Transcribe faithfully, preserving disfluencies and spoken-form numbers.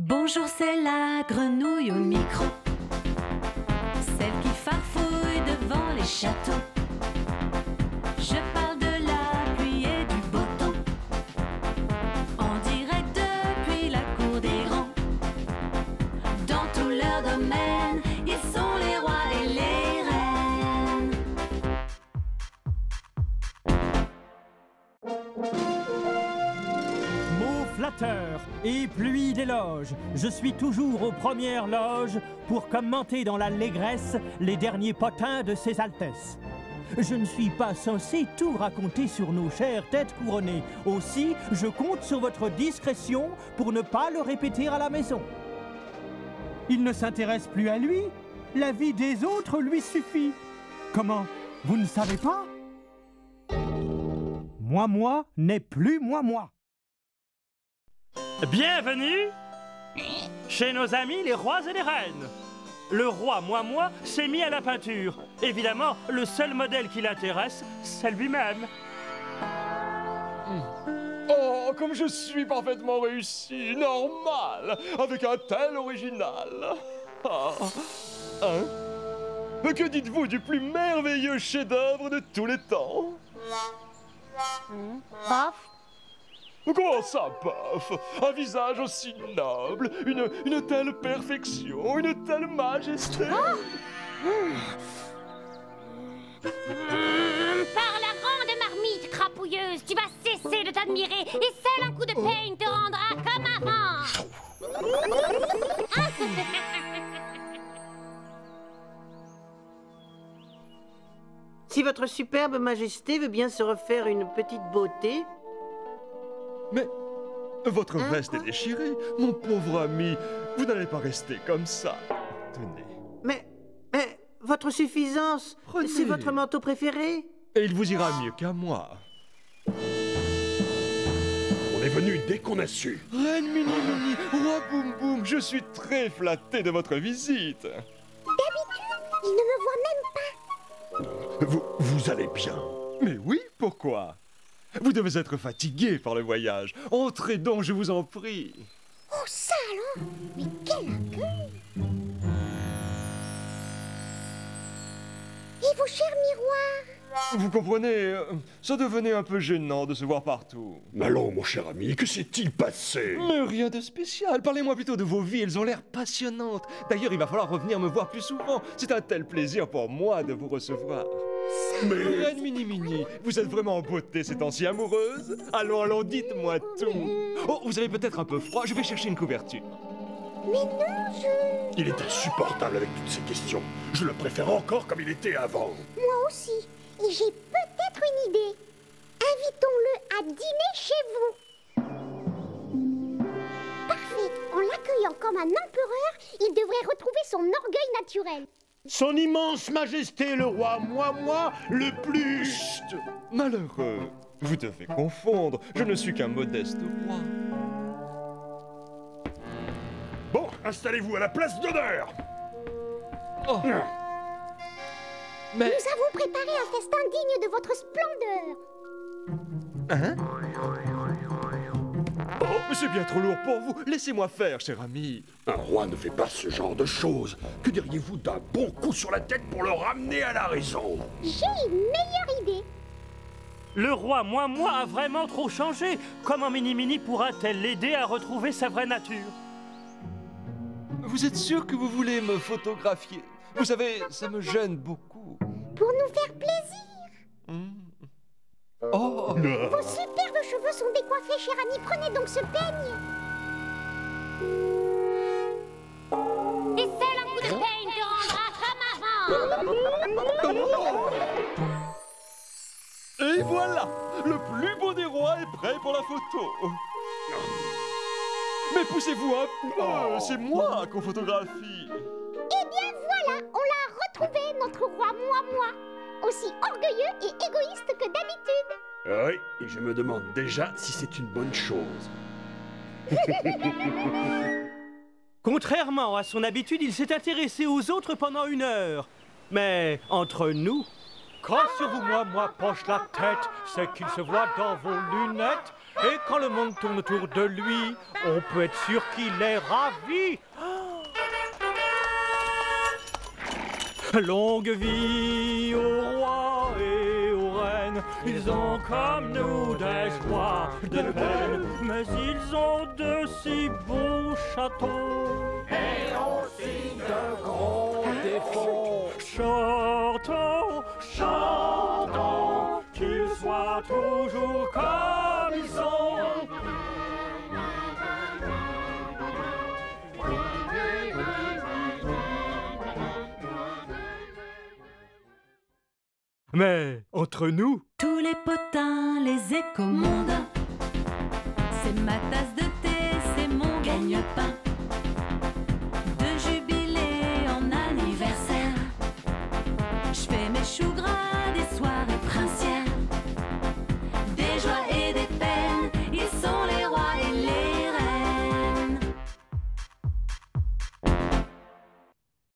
Bonjour, c'est la grenouille au micro, celle qui farfouille devant les châteaux. Je parle de la pluie et du beau temps, en direct depuis la cour des grands. Dans tout leur domaine, ils sont les rois et les reines. Mots flatteurs et pluie d'éloges, je suis toujours aux premières loges pour commenter dans l'allégresse les derniers potins de ses altesses. Je ne suis pas censé tout raconter sur nos chères têtes couronnées. Aussi, je compte sur votre discrétion pour ne pas le répéter à la maison. Il ne s'intéresse plus à lui. La vie des autres lui suffit. Comment? Vous ne savez pas? Moi, moi n'est plus moi, moi. Bienvenue chez nos amis les rois et les reines. Le roi moi-moi s'est mis à la peinture. Évidemment, le seul modèle qui l'intéresse, c'est lui-même. Oh, comme je suis parfaitement réussi, normal, avec un tel original. Ah. Hein? Que dites-vous du plus merveilleux chef-d'œuvre de tous les temps? Paf. Comment ça, paf? Un visage aussi noble, une, une telle perfection, une telle majesté. Oh mmh. Mmh, par la grande marmite crapouilleuse, tu vas cesser de t'admirer et seul un coup de peigne te rendra comme avant. Si votre superbe majesté veut bien se refaire une petite beauté... Mais votre Hein, veste quoi? est déchirée, mon pauvre ami. Vous n'allez pas rester comme ça. Tenez. Mais... mais... votre suffisance, Prenez. c'est votre manteau préféré? Et il vous ira mieux qu'à moi. On est venu dès qu'on a su. Reine Mini Mini, roi Boum Boum, je suis très flatté de votre visite. D'habitude, il ne me voit même pas. Vous, vous allez bien. Mais oui, pourquoi? Vous devez être fatigué par le voyage. Entrez donc, je vous en prie. Oh, ça alors? Mais quel accueil! Et vos chers miroirs? Vous comprenez, euh, ça devenait un peu gênant de se voir partout. Allons, mon cher ami, que s'est-il passé? Mais rien de spécial. Parlez-moi plutôt de vos vies, elles ont l'air passionnantes. D'ailleurs, il va falloir revenir me voir plus souvent. C'est un tel plaisir pour moi de vous recevoir. Mais... Reine Mini Mini, vous êtes vraiment en beauté ces temps-ci amoureuse? Allons, allons, dites-moi tout. Oh, vous avez peut-être un peu froid, je vais chercher une couverture. Mais non, je... Il est insupportable avec toutes ces questions. Je le préfère encore comme il était avant. Moi aussi. Et j'ai peut-être une idée. Invitons-le à dîner chez vous. Parfait. En l'accueillant comme un empereur, il devrait retrouver son orgueil naturel. Son immense majesté, le roi, moi, moi, le plus... Chut, malheureux. Vous devez confondre. Je ne suis qu'un modeste roi. Bon, installez-vous à la place d'honneur. Oh. Mais... Nous avons préparé un festin digne de votre splendeur. Hein? Oh, mais c'est bien trop lourd pour vous. Laissez-moi faire, cher ami. Un roi ne fait pas ce genre de choses. Que diriez-vous d'un bon coup sur la tête pour le ramener à la raison? J'ai une meilleure idée. Le roi moi-moi a vraiment trop changé. Comment Mini Mini pourra-t-elle l'aider à retrouver sa vraie nature? Vous êtes sûr que vous voulez me photographier? Vous savez, ça me gêne beaucoup. Pour nous faire plaisir. Hmm. Oh! Vos superbes cheveux sont décoiffés, cher ami. Prenez donc ce peigne. Et seul un coup de peigne te rendra comme avant. Et voilà! Le plus beau des rois est prêt pour la photo. Mais poussez-vous un peu, c'est moi qu'on photographie. Eh bien voilà, on l'a retrouvé, notre roi moi-moi. Aussi orgueilleux et égoïste que d'habitude. Oui, et je me demande déjà si c'est une bonne chose. Contrairement à son habitude, il s'est intéressé aux autres pendant une heure. Mais entre nous, Quand sur vous, moi, moi, penche la tête, c'est qu'il se voit dans vos lunettes. Et quand le monde tourne autour de lui, on peut être sûr qu'il est ravi. Longue vie aux rois et aux reines, ils ont comme nous des joies, des peines, mais ils ont de si beaux châteaux. Et aussi de gros défauts. Chantons, chantons, qu'ils soient toujours comme ils sont. Mais entre nous, Tous les potins, les écomondes, c'est ma tasse de thé, c'est mon gagne-pain.